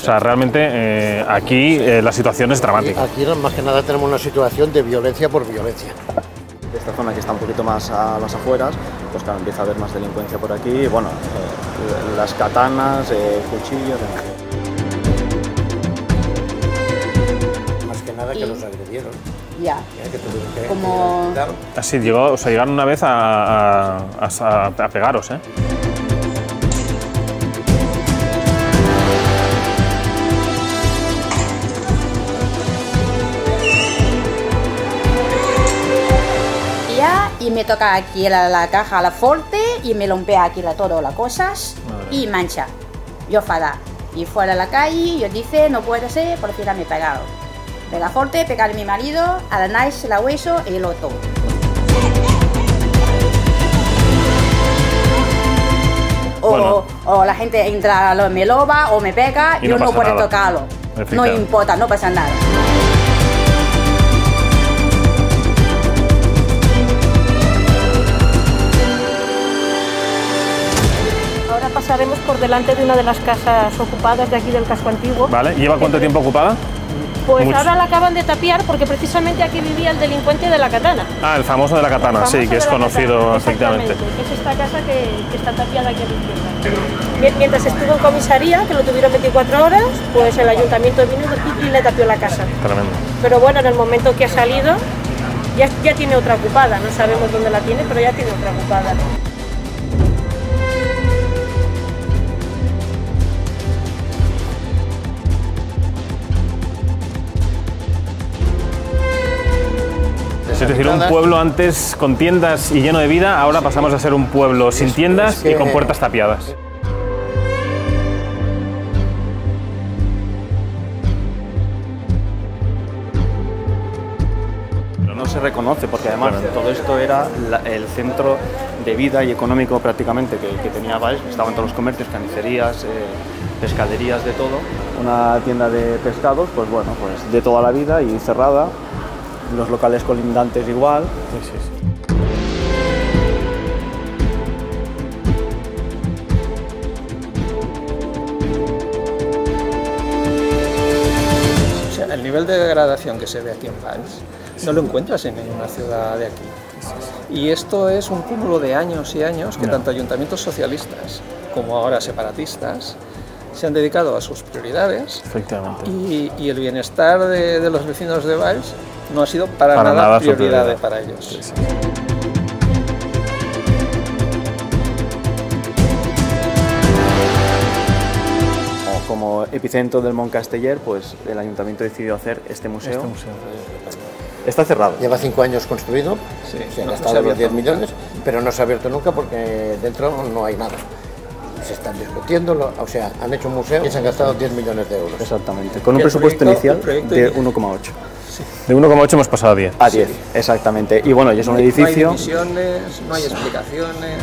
O sea, realmente aquí la situación es dramática. Aquí más que nada tenemos una situación de violencia por violencia. Esta zona que está un poquito más a las afueras, pues claro, empieza a haber más delincuencia por aquí, y bueno, las katanas, cuchillos... Más que nada que los agredieron. Ya. Que tuvieron que Como... Así llegó, o sea, llegaron una vez a pegaros, ¿eh? Y me toca aquí la caja, la fuerte, y me rompea aquí todas las cosas y mancha. Yo fada. Y fuera a la calle, yo dice, no puede ser, por fin me he pegado. Pega fuerte, pegar a mi marido, a la nice, la hueso y el otro. Bueno. O la gente entra, me loba o me pega y uno no puede tocarlo. No importa, no pasa nada. Pasaremos por delante de una de las casas ocupadas de aquí del casco antiguo. Vale, ¿lleva cuánto tiempo ocupada? Pues mucho. Ahora la acaban de tapiar porque precisamente aquí vivía el delincuente de la katana. Ah, el famoso de la katana, sí, que es conocido efectivamente. Que es esta casa que está tapiada aquí a la izquierda. Mientras estuvo en comisaría, que lo tuvieron 24 horas, pues el ayuntamiento vino y le tapió la casa. Tremendo. Pero bueno, en el momento que ha salido, ya tiene otra ocupada. No sabemos dónde la tiene, pero ya tiene otra ocupada. Es decir, un pueblo antes con tiendas y lleno de vida, ahora pasamos a ser un pueblo sin tiendas y con puertas tapiadas. No se reconoce porque además todo esto era el centro de vida y económico prácticamente que tenía Valls. Estaban todos los comercios, carnicerías, pescaderías, de todo. Una tienda de pescados, pues bueno, pues de toda la vida y cerrada. Los locales colindantes igual. Sí, sí, sí. O sea, el nivel de degradación que se ve aquí en Valls no lo encuentras en ninguna ciudad de aquí. Y esto es un cúmulo de años y años que tanto ayuntamientos socialistas como ahora separatistas se han dedicado a sus prioridades. Efectivamente. Y el bienestar de los vecinos de Valls no ha sido para nada prioridad para ellos. Sí, sí. Como epicentro del Montcasteller, pues el ayuntamiento decidió hacer este museo. Está cerrado. Lleva 5 años construido, se han gastado los 10 millones, pero no se ha abierto nunca porque dentro no hay nada. Se están discutiendo, o sea, han hecho un museo y se han gastado 10 millones de euros. Exactamente, con un presupuesto inicial de 1,8. Sí. De 1,8 hemos pasado a 10. A 10, exactamente. Y bueno, y es un edificio... No hay divisiones, no hay explicaciones...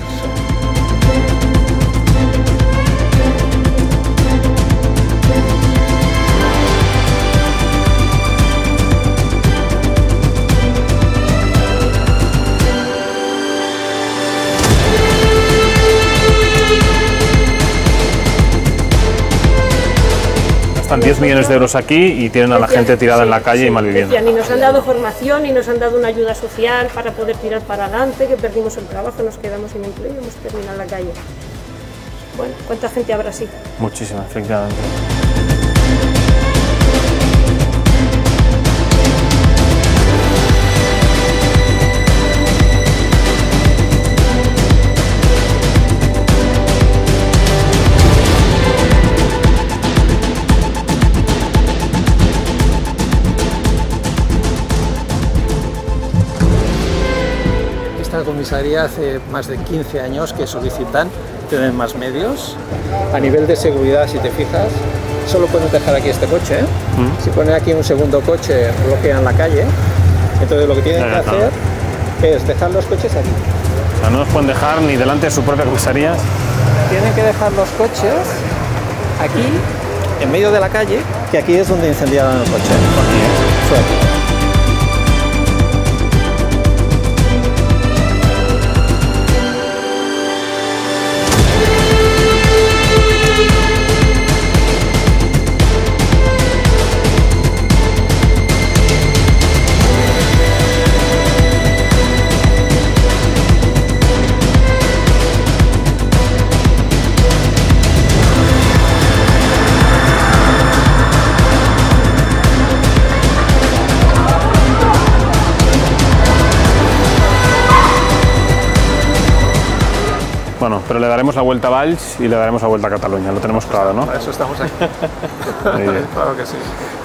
Están 10 millones de euros aquí y tienen a la gente tirada en la calle y malviviendo. Ni nos han dado formación, ni nos han dado una ayuda social para poder tirar para adelante, que perdimos el trabajo, nos quedamos sin empleo y hemos terminado en la calle. Bueno, ¿cuánta gente habrá así? Muchísima, efectivamente. Esta comisaría hace más de 15 años que solicitan tener más medios. A nivel de seguridad, si te fijas, solo pueden dejar aquí este coche. Si ponen aquí un segundo coche, bloquean la calle. Entonces lo que tienen que hacer es dejar los coches aquí. O sea, no nos pueden dejar ni delante de su propia comisaría. Tienen que dejar los coches aquí, en medio de la calle, que aquí es donde incendiaron el coche. Fue aquí. Pero le daremos la vuelta a Valls y le daremos la vuelta a Cataluña, lo tenemos claro, ¿no? Para eso estamos aquí. Claro que sí.